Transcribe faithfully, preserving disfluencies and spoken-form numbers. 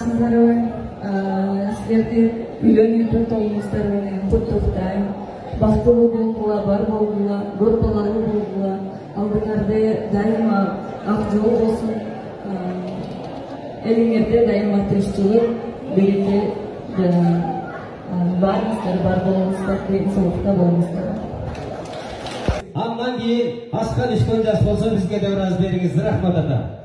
сиздерге силерди үйлөнүү толуңуздар менен куттуктайм. Бактылуу болгула, бар болгула, көп балалуу болгула, алдыңарда дайыма ак жол болсун. Элиңерде дайыма тынччылык, береке жана барыңыздар, бар болуңуздар, денсаулыкта болуңуздар. Андан кийин ашка түшкөн жаш болсо бизге да бир аз бериңиз. Рахмат ата.